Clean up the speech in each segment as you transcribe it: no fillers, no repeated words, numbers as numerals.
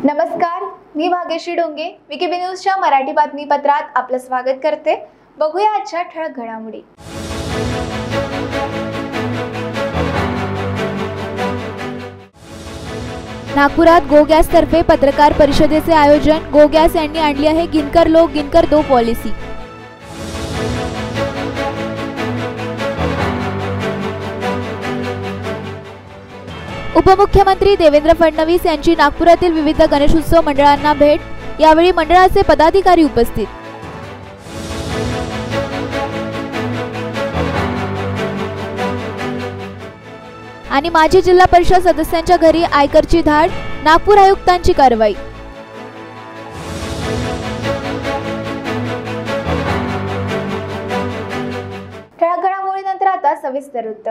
नमस्कार, मी भाग्यश्री डोंगे विकेबी न्यूजच्या मराठी बातमीपत्रात आपलं स्वागत करते। बघूया आजच्या ठळक घडामोडी। नागपुरात गो गॅस तर्फे पत्रकार परिषदेचे आयोजन। गो गॅस यांनी आणली आहे गिनकर लो गिनकर दो पॉलिसी। उपमुख्यमंत्री देवेंद्र फडणवीस यांची नागपुरातील विविध गणेशोत्सव मंडळांना भेट। यावेळी मंडळाचे पदाधिकारी उपस्थित। आणि माजी जिल्हा परिषद सदस्यांच्या घरी आयकरची धाड, नागपूर आयुक्तांची कारवाई। ठळक घडामोडीनंतर आता सविस्तर वृत्त।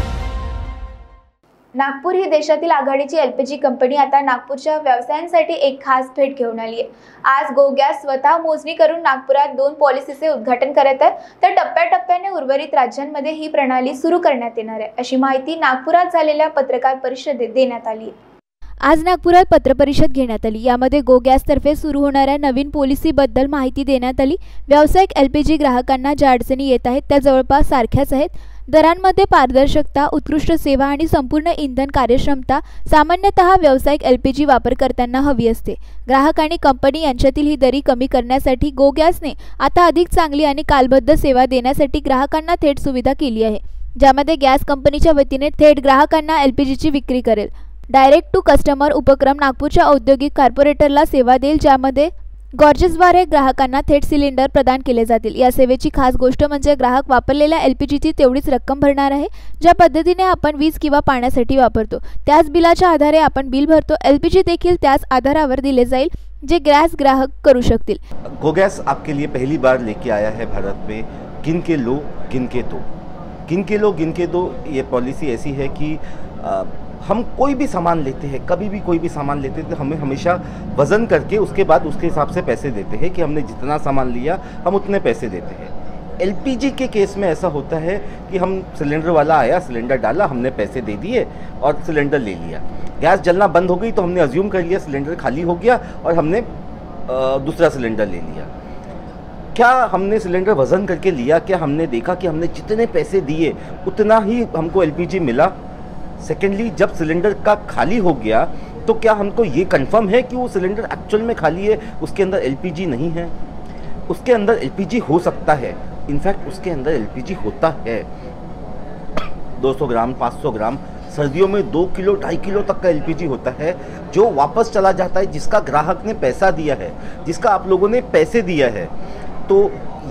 नागपूर ही देशातील आघाडीची एलपीजी कंपनी आता नागपूरच्या व्यवसायांसाठी एक खास भेट घेऊन आली आहे। आज गो गॅस स्वतः मोजणी करून नागपुरात 2 पॉलिसीचे उद्घाटन करत आहे, तर टप्प्याटप्प्याने उर्वरित राज्यांमध्ये ही प्रणाली सुरू करण्यात येणार आहे, अशी माहिती नागपुरात झालेल्या पत्रकार परिषदेत देण्यात आली आहे। आज नागपुरात पत्रपरिषद घेण्यात आली। यामध्ये गो गॅस तर्फे सुरू होणाऱ्या नवीन पॉलिसीबद्दल माहिती देण्यात आली। व्यावसायिक एलपीजी ग्राहकांना ज्या अडचणी येत आहेत त्या जवळपास सारख्याच आहेत। दरांमध्ये पारदर्शकता, उत्कृष्ट सेवा आणि संपूर्ण इंधन कार्यक्षमता सामान्यतः व्यावसायिक एलपीजी वापरकर्त्यांना हवी असते। ग्राहक आणि कंपनी यांच्यातील ही दरी कमी करण्यासाठी गो गॅसने आता अधिक चांगली आणि कालबद्ध सेवा देण्यासाठी ग्राहकांना थेट सुविधा केली आहे, ज्यामध्ये गॅस कंपनीच्या वतीने थेट ग्राहकांना एलपीजीची विक्री करेल। डायरेक्ट टू कस्टमर उपक्रम नागपूरच्या औद्योगिक कॉर्पोरेटरला सेवा देईल, ज्यामध्ये गॉर्जेसद्वारे ग्राहकांना थेट सिलेंडर प्रदान केले जातील। या सेवेची खास गोष्ट म्हणजे ग्राहक वापरलेल्या एलपीजीची तेवढीच रक्कम भरणार आहे, ज्या पद्धतीने आपण वीज किंवा पाण्यासाठी वापरतो त्याच बिलाच्या आधारे आपण बिल भरतो। एलपीजी देखील त्याच आधारावर दिले जाईल, जे गॅस ग्राहक करू शकतील। गो गैस आपके लिए पहली बार लेके आया है भारत में गिन के लो गिन के दो। गिन के लो गिन के दो ये पॉलिसी ऐसी है कि हम कोई भी सामान लेते हैं, कभी भी कोई भी सामान लेते हैं तो हमें हमेशा वज़न करके उसके बाद उसके हिसाब से पैसे देते हैं कि हमने जितना सामान लिया हम उतने पैसे देते हैं। एलपीजी के केस में ऐसा होता है कि हम सिलेंडर वाला आया, सिलेंडर डाला, हमने पैसे दे दिए और सिलेंडर ले लिया। गैस जलना बंद हो गई तो हमने अज्यूम कर लिया सिलेंडर खाली हो गया और हमने दूसरा सिलेंडर ले लिया। क्या हमने सिलेंडर वज़न करके लिया? क्या हमने देखा कि हमने जितने पैसे दिए उतना ही हमको एलपीजी मिला? सेकेंडली, जब सिलेंडर का खाली हो गया तो क्या हमको ये कंफर्म है कि वो सिलेंडर एक्चुअल में खाली है, उसके अंदर एलपीजी नहीं है? उसके अंदर एलपीजी हो सकता है, इनफैक्ट उसके अंदर एलपीजी होता है। 200 ग्राम 500 ग्राम, सर्दियों में 2 किलो 2.5 किलो तक का एलपीजी होता है, जो वापस चला जाता है, जिसका ग्राहक ने पैसा दिया है, जिसका आप लोगों ने पैसे दिया है। तो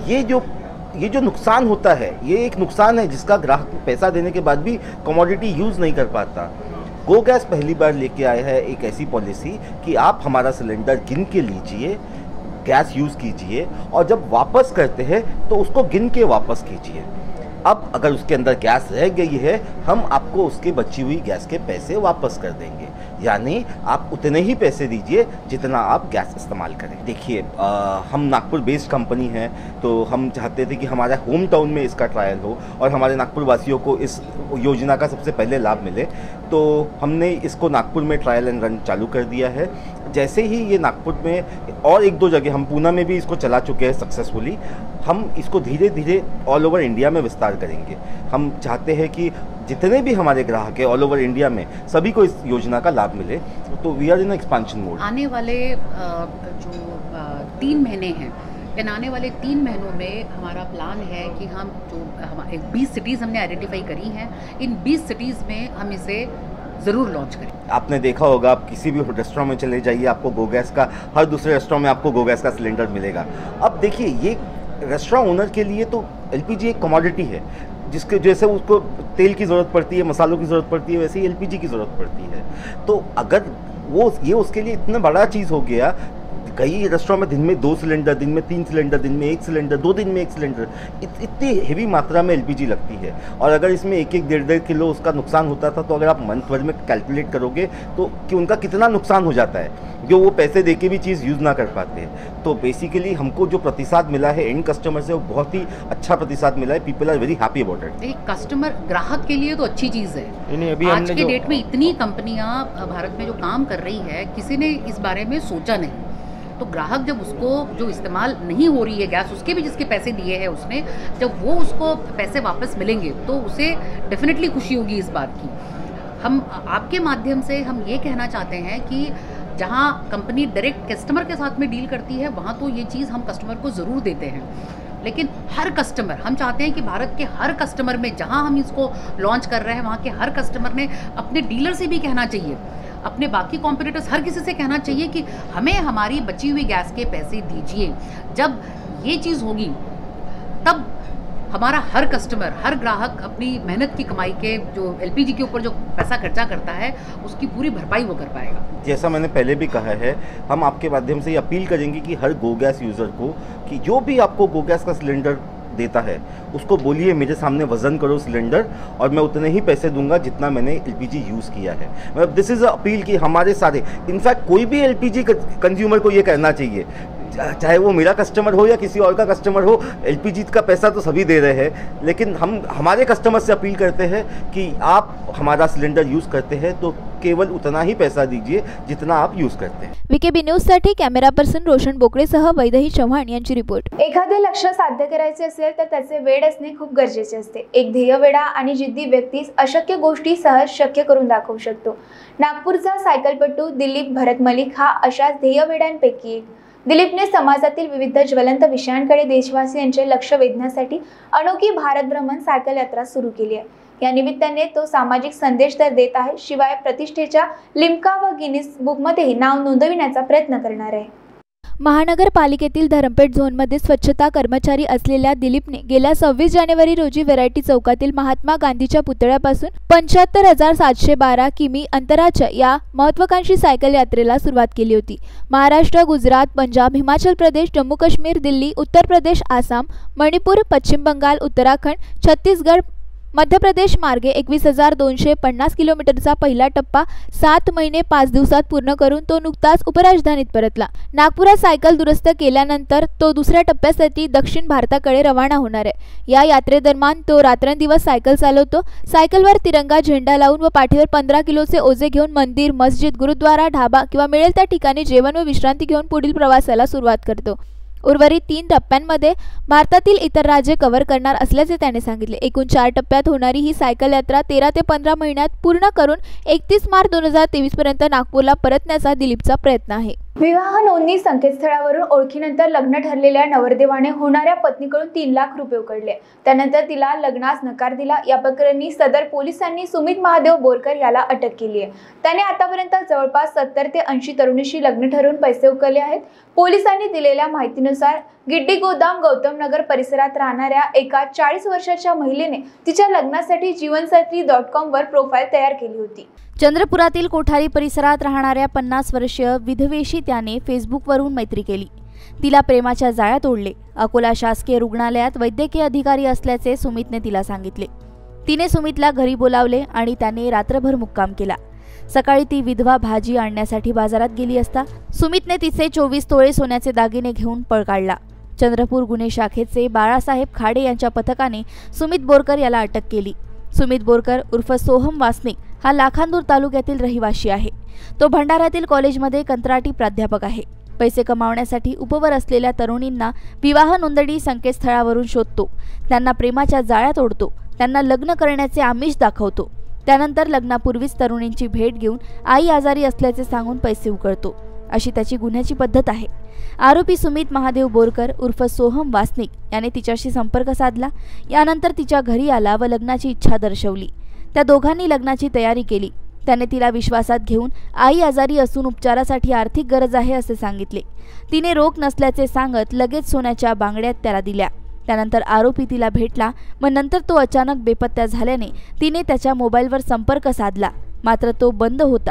ये जो नुकसान होता है, ये एक नुकसान है जिसका ग्राहक पैसा देने के बाद भी कमोडिटी यूज़ नहीं कर पाता। गो गैस पहली बार लेके आया है एक ऐसी पॉलिसी कि आप हमारा सिलेंडर गिन के लीजिए, गैस यूज़ कीजिए और जब वापस करते हैं तो उसको गिन के वापस कीजिए। अब अगर उसके अंदर गैस रह गई है, हम आपको उसके बची हुई गैस के पैसे वापस कर देंगे, यानी आप उतने ही पैसे दीजिए जितना आप गैस इस्तेमाल करें। देखिए, हम नागपुर बेस्ड कंपनी हैं, तो हम चाहते थे कि हमारे होम टाउन में इसका ट्रायल हो और हमारे नागपुर वासियों को इस योजना का सबसे पहले लाभ मिले। तो हमने इसको नागपुर में ट्रायल एंड रन चालू कर दिया है। जैसे ही ये नागपुर में और 1-2 जगह, हम पूना में भी इसको चला चुके हैं सक्सेसफुली, हम इसको धीरे धीरे ऑल ओवर इंडिया में विस्तार करेंगे। हम चाहते हैं कि जितने भी हमारे ग्राहक हैं ऑल ओवर इंडिया में, सभी को इस योजना का लाभ मिले। तो we are in expansion mode. आने वाले जो 3 महीने हैं, इन आने वाले 3 महीनों में हमारा प्लान है कि हम जो हमारे 20 सिटीज़ हमने आइडेंटिफाई करी हैं, इन 20 सिटीज़ में हम इसे ज़रूर लॉन्च करें। आपने देखा होगा, आप किसी भी रेस्टोरेंट में चले जाइए, आपको गो गैस का, हर दूसरे रेस्टोरेंट में आपको गो गैस का सिलेंडर मिलेगा। अब देखिए, ये रेस्टोरेंट ओनर के लिए तो एलपीजी एक कमोडिटी है, जिसके जैसे उसको तेल की ज़रूरत पड़ती है, मसालों की ज़रूरत पड़ती है, वैसे ही एलपीजी की ज़रूरत पड़ती है। तो अगर ये उसके लिए इतना बड़ा चीज़ हो गया, कई रेस्टोरेंट में दिन में 2 सिलेंडर, दिन में 3 सिलेंडर, दिन में 1 सिलेंडर, 2 दिन में 1 सिलेंडर, इतनी हेवी मात्रा में एलपीजी लगती है। और अगर इसमें 1-1, 1.5 किलो उसका नुकसान होता था, तो अगर आप मंथ भर में कैलकुलेट करोगे तो कि उनका कितना नुकसान हो जाता है, जो वो पैसे दे के भी चीज़ यूज़ ना कर पाते हैं। तो बेसिकली हमको जो प्रतिसाद मिला है एंड कस्टमर से, वो बहुत ही अच्छा प्रतिसाद मिला है। People are very happy about it. एक कस्टमर, ग्राहक के लिए तो अच्छी चीज़ है। अभी आज के डेट में इतनी कंपनियां भारत में जो काम कर रही है, किसी ने इस बारे में सोचा नहीं। तो ग्राहक जब उसको जो इस्तेमाल नहीं हो रही है गैस, उसके भी जिसके पैसे दिए हैं उसने, जब वो उसको पैसे वापस मिलेंगे तो उसे डेफिनेटली खुशी होगी इस बात की। हम आपके माध्यम से हम ये कहना चाहते हैं कि जहाँ कंपनी डायरेक्ट कस्टमर के साथ में डील करती है, वहाँ तो ये चीज़ हम कस्टमर को ज़रूर देते हैं, लेकिन हर कस्टमर, हम चाहते हैं कि भारत के हर कस्टमर में, जहाँ हम इसको लॉन्च कर रहे हैं वहाँ के हर कस्टमर ने अपने डीलर से भी कहना चाहिए, अपने बाकी कॉम्पिटिटर्स, हर किसी से कहना चाहिए कि हमें हमारी बची हुई गैस के पैसे दीजिए। जब ये चीज़ होगी तब हमारा हर कस्टमर, हर ग्राहक अपनी मेहनत की कमाई के, जो एलपीजी के ऊपर जो पैसा खर्चा करता है, उसकी पूरी भरपाई वो कर पाएगा। जैसा मैंने पहले भी कहा है, हम आपके माध्यम से ये अपील करेंगे कि हर गो गैस यूज़र को, कि जो भी आपको गो गैस का सिलेंडर देता है उसको बोलिए मेरे सामने वजन करो सिलेंडर, और मैं उतने ही पैसे दूंगा जितना मैंने एलपीजी यूज़ किया है। मतलब दिस इज़ अ अपील कि हमारे सारे, इनफैक्ट कोई भी एलपीजी कंज्यूमर को ये कहना चाहिए, चाहे वो मेरा कस्टमर हो या किसी और का कस्टमर हो, एलपीजी का पैसा तो सभी दे रहे हैं, लेकिन हम हमारे कस्टमर से अपील करते हैं कि आप हमारा सिलेंडर यूज़ करते हैं तो केवल उतना ही पैसा दीजिए जितना आप यूज़ करते हैं। VKB न्यूजसाठी कॅमेरा पर्सन रोशन बोकडेसह वैदेही चव्हाण यांची रिपोर्ट। एखादे लक्ष्य साध्य करायचे असेल तर त्याचे वेड असणे खूप गरजेचे असते। एक ध्येयवेडा आणि जिद्दी व्यक्तीच अशक्य गोष्टी सहज शक्य करून दाखवू शकतो। नागपूरचा सायकलपटू दिलीप भरत मलिक हा अशाच ध्येयवेड्यांपैकी एक। दिलीपने समाजातील विविध ज्वलंत विषयांकडे देशवासियांचे लक्ष वेधण्यासाठी अनोखी भारत भ्रमण सायकल यात्रा सुरू केली आहे। या निमित्ताने तो सामाजिक संदेश तर देत आहे, शिवाय प्रतिष्ठेच्या लिम्का व गिनीज बुकमध्येही नाव नोंदविण्याचा प्रयत्न करणार आहे। महानगरपालिकेतील धरमपेठ झोनमध्ये स्वच्छता कर्मचारी असलेल्या दिलीपने गेल्या 26 जानेवारी रोजी व्हरायटी चौकातील महात्मा गांधीच्या पुतळ्यापासून 75,712 किमी अंतराच्या या महत्त्वाकांक्षी सायकल यात्रेला सुरुवात केली होती। महाराष्ट्र, गुजरात, पंजाब, हिमाचल प्रदेश, जम्मू काश्मीर, दिल्ली, उत्तर प्रदेश, आसाम, मणिपूर, पश्चिम बंगाल, उत्तराखंड, छत्तीसगड, मध्य प्रदेश मार्गे 21,250 किलोमीटरचा पहिला टप्पा 7 महिने 5 दिवसात पूर्ण करून तो नुकताच उपराजधानीत परतला। नागपुरात सायकल दुरुस्त केल्यानंतर तो दुसऱ्या टप्प्यासाठी दक्षिण भारताकडे रवाना होणार आहे। या यात्रेदरम्यान तो रात्रंदिवस सायकल चालवतो। सायकलवर तिरंगा झेंडा लावून व पाठीवर 15 किलोचे ओझे घेऊन मंदिर, मस्जिद, गुरुद्वारा, ढाबा किंवा मिळेल त्या ठिकाणी जेवण व विश्रांती घेऊन पुढील प्रवासाला सुरुवात करतो। उर्वरित 3 टप्प्यांमध्ये भारतातील इतर राज्ये कव्हर करणार असल्याचे त्याने सांगितले। एकूण 4 टप्प्यात होणारी ही सायकल यात्रा 13 ते 15 महिन्यात पूर्ण करून 31 मार्च 2023 पर्यंत नागपूरला परतण्याचा दिलीपचा प्रयत्न आहे। विवाह नोंदणी संकेतस्थळावरून ओळखीनंतर लग्न ठरलेल्या नवरदेवाने होणाऱ्या पत्नीकडून 3 लाख रुपये उकळले। त्यानंतर तिला लग्नास नकार दिला। या प्रकरणी सदर पोलिसांनी सुमित महादेव बोरकर याला अटक केली आहे। त्याने आतापर्यंत जवळपास 70 ते 80 तरुणीशी लग्न ठरवून पैसे उकळले आहेत। पोलिसांनी दिलेल्या माहितीनुसार गिड्डी गोदाम गौतम नगर परिसरात राहणाऱ्या एका 40 वर्षाच्या महिलेने तिच्या लग्नासाठी जीवनसाथी.com वर प्रोफाइल तयार केली होती। चंद्रपुरातील कोठारी परिसरात राहणाऱ्या 50 वर्षीय विधवेशी त्याने फेसबुकवरून मैत्री केली। तिला प्रेमाच्या जाळ्यात ओढले। अकोला शासकीय रुग्णालयात वैद्यकीय अधिकारी असल्याचे सुमितने तिला सांगितले। तिने सुमितला घरी बोलावले आणि त्याने रात्रभर मुक्काम केला। सकाळी ती विधवा भाजी आणण्यासाठी बाजारात गेली असता सुमितने तिचे 24 तोळे सोन्याचे दागिने घेऊन पळ काढला। चंद्रपूर गुन्हे शाखेचे बाळासाहेब खाडे यांच्या पथकाने सुमित बोरकर याला अटक केली। सुमित बोरकर उर्फ सोहम वासनिक हा लाखांदूर तालुक्यातील रहिवासी आहे। तो भंडाऱ्यातील कॉलेजमध्ये कंत्राटी प्राध्यापक आहे। पैसे कमावण्यासाठी उपवर असलेल्या तरुणींना विवाह नोंदणी संकेतस्थळावरून शोधतो, त्यांना प्रेमाच्या जाळ्यात ओढतो, त्यांना लग्न करण्याचे आमिष दाखवतो। त्यानंतर लग्नापूर्वीच तरुणींची भेट घेऊन आई आजारी असल्याचे सांगून पैसे उकळतो, अशी त्याची गुन्ह्याची पद्धत आहे। आरोपी सुमित महादेव बोरकर उर्फ सोहम वासनिक याने तिच्याशी संपर्क साधला। यानंतर तिच्या घरी आला व लग्नाची इच्छा दर्शवली। त्या दोघांनी लग्नाची तयारी केली। त्याने तिला विश्वासात घेऊन आई आजारी असून उपचारासाठी आर्थिक गरज आहे असे सांगितले। तिने रोख नसल्याचे सांगत लगेच सोन्याच्या बांगड्यात त्याला दिल्या। त्यानंतर आरोपी तिला भेटला व नंतर तो अचानक बेपत्ता झाल्याने तिने त्याच्या मोबाईलवर संपर्क साधला, मात्र तो बंद होता।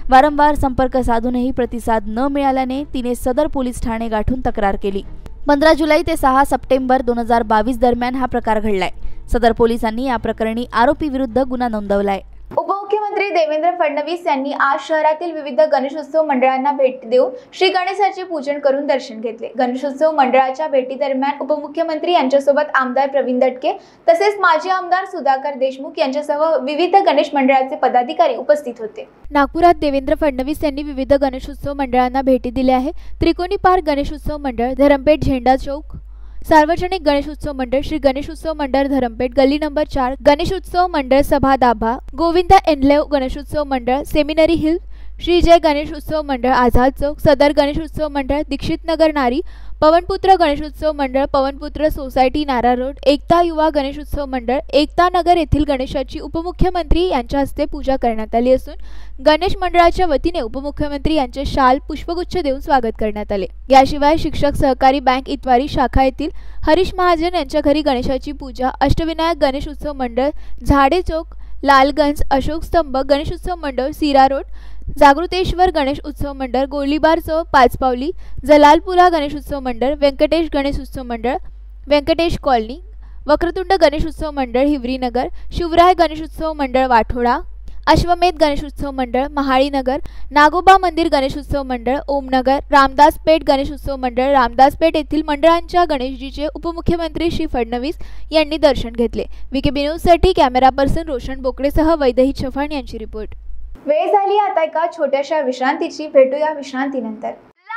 वारंवार संपर्क साधूनही प्रतिसाद न मिळाल्याने तिने सदर पोलीस ठाणे गाठून तक्रार केली. 15 जुलै ते 6 सप्टेंबर 2022 दरम्यान हा प्रकार घडलाय. सदर पोलिसांनी या प्रकरणी आरोपी विरुद्ध गुन्हा नोंदवलाय. उपमुख्यमंत्री देवेंद्र फडणवीस यांनी आज शहरातील विविध गणेशोत्सव मंडळांना भेट देऊन श्री गणेशाचे पूजन करून दर्शन घेतले. गणेशोत्सव मंडळाच्या भेटीदरम्यान उपमुख्यमंत्री यांच्यासोबत आमदार प्रवीण दटके तसेच माजी आमदार सुधाकर देशमुख यांच्यासह विविध गणेश मंडळाचे पदाधिकारी उपस्थित होते. नागपुरात देवेंद्र फडणवीस यांनी विविध गणेशोत्सव मंडळांना भेटी दिल्या आहे. त्रिकोणी पार्क गणेशोत्सव मंडळ, धरमपेठ झेंडा चौक, सार्वजनिक गणेशोत्सव मंडळ, श्री गणेशोत्सव मंडळ धरमपेठ, गल्ली नंबर 4, गणेशोत्सव मंडळ सभा दाभा, गोविंदा एनलेव गणेशोत्सव मंडळ, सेमिनरी हिल, श्री जय गणेशोत्सव मंडळ आझाद चौक, सदर गणेशोत्सव मंडळ, दीक्षित नगर नारी, पवनपुत्र गणेशोत्सव मंडळ, पवनपुत्र सोसायटी नारा रोड, एकता युवा गणेशोत्सव मंडळ, एकता नगर येथील गणेशाची उपमुख्यमंत्री यांच्या हस्ते पूजा करण्यात आली असून गणेश मंडळाच्या वतीने उपमुख्यमंत्री यांचे शाल पुष्पगुच्छ देऊन स्वागत करण्यात आले. याशिवाय शिक्षक सहकारी बँक इतवारी शाखा येथील हरीश महाजन यांच्या घरी गणेशाची पूजा, अष्टविनायक गणेश उत्सव मंडळ, झाडे चौक, लालगंज अशोक स्तंभ गणेशोत्सव मंडळ, सीरा रोड, जागृतेश्वर गणेश उत्सव मंडळ, गोळीबार चौक, पाचपावली, जलालपुरा गणेश उत्सव मंडळ, व्यंकटेश गणेश उत्सव मंडळ, व्यंकटेश कॉलनी, वक्रतुंड गणेश उत्सव मंडळ, हिवरीनगर, शिवराय गणेश उत्सव मंडळ वाठोडा, अश्वमेध गणेश उत्सव मंडळ, महाळीनगर, नागोबा मंदिर गणेश उत्सव मंडळ, ओमनगर, रामदासपेठ गणेश उत्सव मंडळ, रामदासपेठ येथील मंडळांच्या गणेशजीचे उपमुख्यमंत्री श्री फडणवीस यांनी दर्शन घेतले. VKB न्यूजसाठी कॅमेरा पर्सन रोशन बोकडेसह वैदेही चव्हाण यांची रिपोर्ट. वेळ झाली आता एका छोट्याशा विश्रांतीची. भेटूया विश्रांतीनंतर.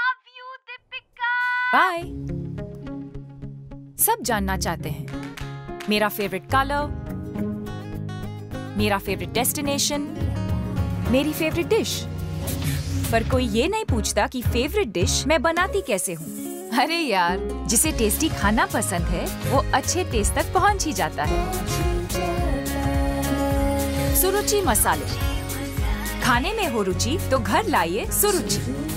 बाय. सब जानना चाहते हैं मेरा फेवरेट कलर, मेरा फेवरेट डेस्टिनेशन, मेरी फेवरेट डिश, पर कोई ये नहीं पूछता कि फेवरेट डिश मैं बनाती कैसे हूँ. अरे यार, जिसे टेस्टी खाना पसंद है वो अच्छे टेस्ट तक पहुँच ही जाता है. सुरुचि मसाले, खाने में हो रुचि तो घर लाइए सुरुचि.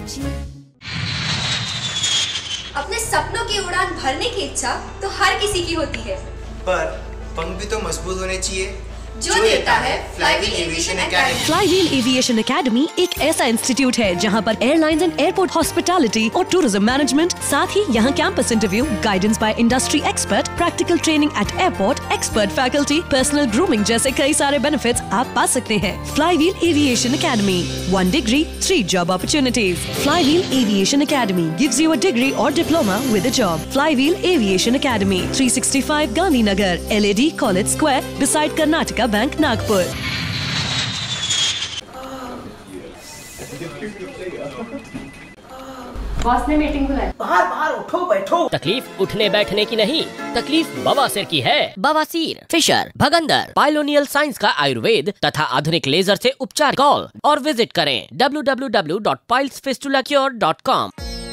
अपने सपनों की उड़ान भरने की इच्छा तो हर किसी की होती है, पर पंख भी तो मजबूत होने चाहिए जो देता है Flywheel Aviation Academy. Flywheel Aviation Academy एक ऐसा इंस्टीट्यूट है जहां पर एयरलाइंस एंड एयरपोर्ट हॉस्पिटैलिटी और टूरिज्म मैनेजमेंट, साथ ही यहां campus interview, guidance by industry expert, practical training at airport, expert faculty, personal grooming जैसे कई सारे बेनिफिट्स आप पा सकते हैं। Flywheel Aviation Academy, 1 degree 3 job opportunities. Flywheel Aviation Academy gives you a degree or diploma with a job. Flywheel Aviation Academy, 365 Gandhinagar, LAD College Square, beside Karnataka Bank, Nagpur. Boss ने meeting बुलाई। बाहर बाहर उठो बैठो। तकलीफ उठने बैठने की नहीं, तकलीफ बवासीर की है। बवासीर, फिशर, भगंदर, पाइलोनियल साइंस का आयुर्वेद तथा आधुनिक लेजर से उपचार। कॉल और विजिट करें www.pilesfistulacure.com।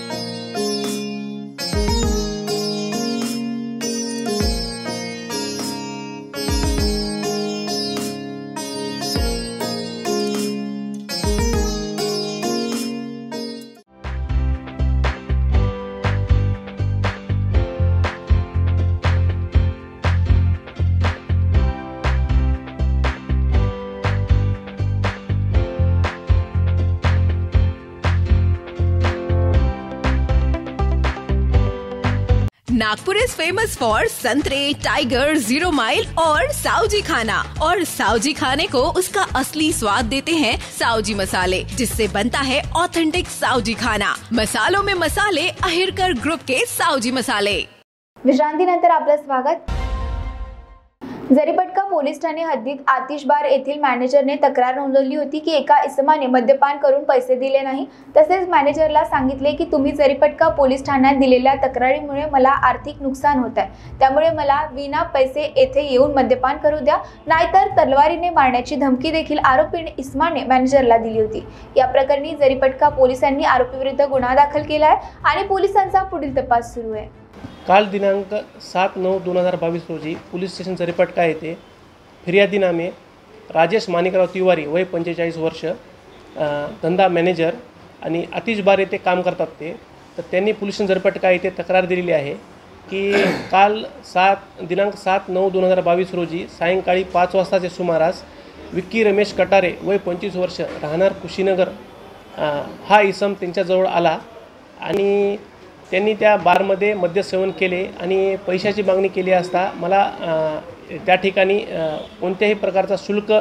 Nagpur is famous for संतरे, टाइगर, 0 माइल और साउजी खाना। और साउजी खाने को उसका असली स्वाद देते हैं साउजी मसाले, जिससे बनता है ऑथेंटिक साउजी खाना। मसालों में मसाले, अहिरकर ग्रुप के साउजी मसाले। विश्रांतीनंतर आपलं स्वागत। जरीपटका पोलीस ठाणे हद्दीत आतिशबार येथील मॅनेजरने तक्रार नोंदवली होती की एका इसमाने मद्यपान करून पैसे दिले नाही। तसेच मॅनेजरला सांगितले की तुम्ही जरीपटका पोलीस ठाण्यात दिलेल्या तक्रारीमुळे मला आर्थिक नुकसान होत आहे, त्यामुळे मला विना पैसे येथे येऊन मद्यपान करू द्या, नाहीतर तलवारीने मारण्याची धमकी देखील आरोपी इसमाने मॅनेजरला दिली होती। या प्रकरणी जरीपटका पोलिसांनी आरोपीविरुद्ध गुन्हा दाखल केला आहे आणि पोलिसांचा पुढील तपास सुरू आहे। काल दिनांक 7/9/2022 रोजी पोलीस स्टेशन जरीपटका येथे फिर्यादीनामे राजेश माणिकराव तिवारी वय 45 वर्ष, धंदा मॅनेजर आणि आतिशबार येथे काम करतात ते, तर त्यांनी पोलीस स्टेशन जरीपटका येथे तक्रार दिलेली आहे की काल दिनांक 7/9/2022 रोजी सायंकाळी 5 वाजताच्या सुमारास विक्की रमेश कटारे वय 25 वर्ष, राहणार कुशीनगर हा इसम त्यांच्याजवळ आला आणि त्यांनी त्या बारमध्ये मद्यसेवन केले आणि पैशाची मागणी केली असता मला त्या ठिकाणी कोणत्याही प्रकारचा शुल्क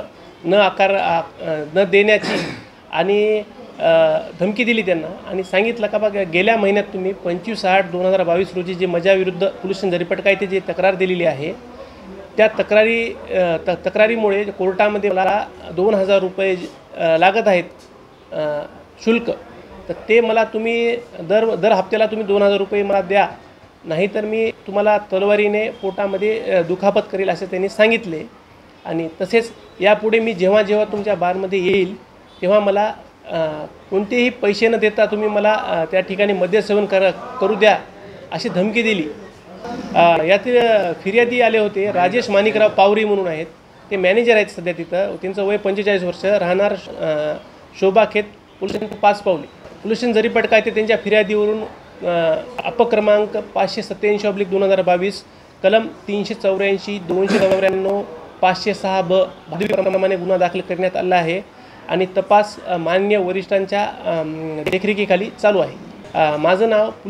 न देण्याची आणि धमकी दिली त्यांना आणि सांगितलं का बघा गेल्या महिन्यात तुम्ही 25/8/2022 रोजी जे माझ्याविरुद्ध पोलीस स्टेशन जरीपट काय ते जे तक्रार दिलेली आहे त्या तक्रारीमुळे कोर्टामध्ये मला 2000 रुपये लागत आहेत शुल्क, तर ते मला तुम्ही दर हप्त्याला तुम्ही 2000 रुपये मला द्या, नाहीतर मी तुम्हाला तलवारीने पोटामध्ये दुखापत करेल असे त्यांनी सांगितले. आणि तसेच यापुढे मी जेव्हा जेव्हा तुमच्या बारमध्ये येईल तेव्हा मला कोणतेही पैसे न देता तुम्ही मला त्या ठिकाणी मद्यसेवन करू द्या अशी धमकी दिली. यातील फिर्यादी आले होते राजेश माणिकराव पावरी म्हणून आहेत, ते मॅनेजर आहेत सध्या तिथं. त्यांचं वय 45 वर्ष, राहणार शोभाखेत, पोलीस स्टेशन 5 पावली. पोलीस स्टेशन जरीपट काय ते त्यांच्या फिर्यादीवरून अपक्रमांक 587/2022 कलम 384 299 506 ब भादवीप्रमाणे गुन्हा दाखल करण्यात आला आहे आणि तपास मान्य वरिष्ठांच्या देखरेखीखाली चालू आहे. माझं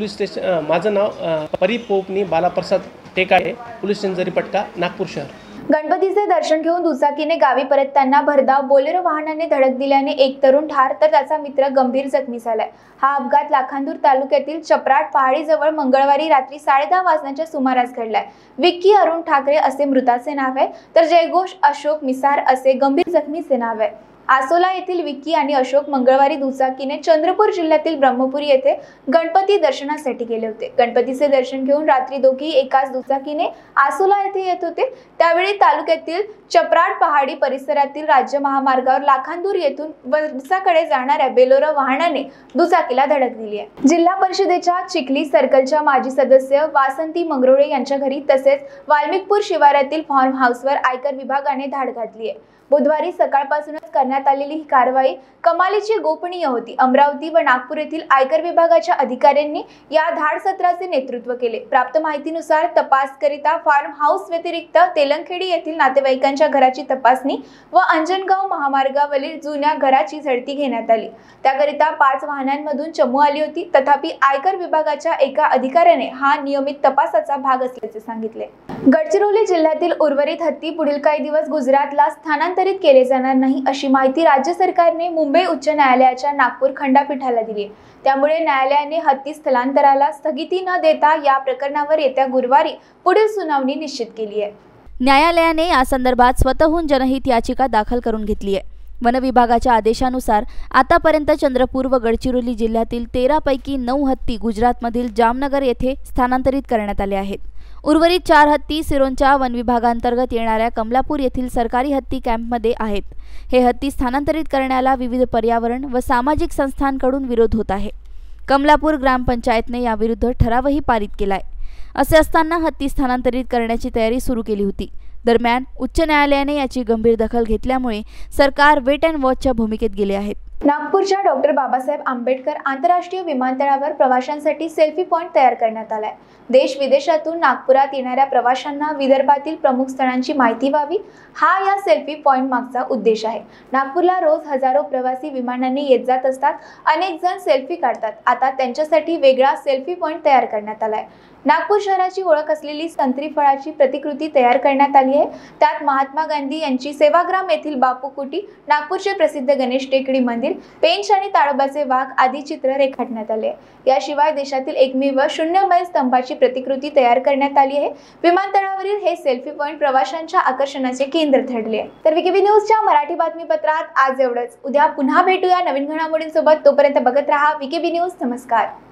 नाव परिपोपनी बालाप्रसाद टेकाळे, पोलीस स्टेशन जरीपटका, नागपूर शहर. गणपतीचे दर्शन घेऊन दुचाकीने गावी परतताना भरधाव बोलेरो वाहनाने धडक दिल्याने एक तरुण ठार तर त्याचा मित्र गंभीर जखमी झालाय. हा अपघात लाखांदूर तालुक्यातील चपराट पहाडीजवळ मंगळवारी रात्री 10:30 वाजण्याच्या सुमारास घडलाय. विक्की अरुण ठाकरे असे मृताचे नाव आहे, तर जयघोष अशोक मिसार असे गंभीर जखमीचे नाव आहे. आसोला येथील विक्की आणि अशोक मंगळवारी दुचाकीने चंद्रपूर जिल्ह्यातील ब्रह्मपुरी येथे गणपती दर्शनासाठी गेले होते. गणपतीचे दर्शन घेऊन रात्री दोघी एकाच दुचाकीने आसोला येथे येत होते. त्यावेळी तालुक्यातील चपराट पहाडी परिसरातील राज्य महामार्गावर लाखांदूर येथून वरसाकडे जाणाऱ्या बोलेरो वाहनाने दुचाकीला धडक दिली आहे. जिल्हा परिषदेच्या चिखली सर्कलच्या माजी सदस्य वासंती मंगरोळे यांच्या घरी तसेच वाल्मिकपूर शिवारातील फार्म हाऊसवर आयकर विभागाने धाड घातली आहे. बुधवारी सकाळपासूनच करण्यात आलेली ही कारवाई कमालीची गोपनीय होती. अमरावती व नागपूर येथील आयकर विभागाच्या अधिकाऱ्यांनी या धाड सत्राचे नेतृत्व केले. प्राप्त माहितीनुसार तपासकरिता फार्म हाऊस व्यतिरिक्त तेलंगखेडी येथील नातेवाईकांच्या घराची तपासणी व अंजनगाव महामार्गावरील जुन्या घराची झडती घेण्यात आली. त्याकरिता 5 वाहनांमधून चमू आली होती. तथापि आयकर विभागाच्या एका अधिकाऱ्याने हा नियमित तपासाचा भाग असल्याचे सांगितले. गडचिरोली जिल्ह्यातील उर्वरित हत्ती पुढील काही दिवस गुजरातला स्थानांतरित केले जाणार नाही अशी माहिती राज्य सरकारने मुंबई उच्च न्यायालयाच्या नागपूर खंडपीठाला दिली आहे. त्यामुळे न्यायालयाने हत्ती स्थलांतराला स्थगिती न देता या प्रकरणावर येत्या गुरुवारी पुढील सुनावणी निश्चित केली आहे. न्यायालयाने या संदर्भात स्वतःहून जनहित याचिका दाखल करून घेतली आहे. वन विभागाच्या आदेशानुसार आतापर्यंत चंद्रपूर व गडचिरोली जिल्ह्यातील 13 पैकी 9 हत्ती गुजरातमधील जामनगर येथे स्थानांतरित करण्यात आले आहेत. उर्वरित 4 हत्ती सिरोंचा वन विभागांतर्गत येणाऱ्या कमलापूर येथील सरकारी हत्ती कॅम्पमध्ये आहेत. हे हत्ती स्थानांतरित करण्याला विविध पर्यावरण व सामाजिक संस्थांकडून विरोध होत आहे. कमलापूर ग्रामपंचायतने याविरुद्ध ठरावही पारित केलाय. असे असताना हत्ती स्थानांतरित करण्याची तयारी सुरू केली होती. दरम्यान उच्च न्यायालयाने याची गंभीर दखल घेतल्यामुळे सरकार वेट अँड वॉचच्या भूमिकेत गेले आहेत. नागपूरच्या डॉक्टर बाबासाहेब आंबेडकर आंतरराष्ट्रीय विमानतळावर प्रवाशांसाठी सेल्फी पॉइंट तयार करण्यात आलाय. देश विदेशातून नागपुरात येणाऱ्या प्रवाशांना विदर्भातील प्रमुख स्थळांची माहिती व्हावी, हा या सेल्फी पॉइंट मागचा उद्देश आहे. नागपूरला रोज हजारो प्रवासी विमानांनी येत जात असतात. अनेक जण सेल्फी काढतात. आता त्यांच्यासाठी वेगळा सेल्फी पॉइंट तयार करण्यात आलाय. नागपूर शहराची ओळख असलेली संत्री फळाची प्रतिकृती तयार करण्यात आली आहे. त्यात महात्मा गांधी यांची सेवाग्राम येथील बापू कुटी, नागपूरचे प्रसिद्ध गणेश टेकडी मंदिर, पेंच आणि ताडोबाचे वाघ आदी चित्र रेखाटण्यात आले. याशिवाय देशातील एकमेव 0 मैल स्तंभाची प्रतिकृती तयार करण्यात आली आहे. विमानतळावरील हे सेल्फी पॉइंट प्रवाशांच्या आकर्षणाचे केंद्र ठरले आहे. तर विकेबी न्यूजच्या मराठी बातमीपत्रात आज एवढंच. उद्या पुन्हा भेटूया नवीन घडामोडींसोबत. तोपर्यंत बघत रहा विकेबी न्यूज. नमस्कार.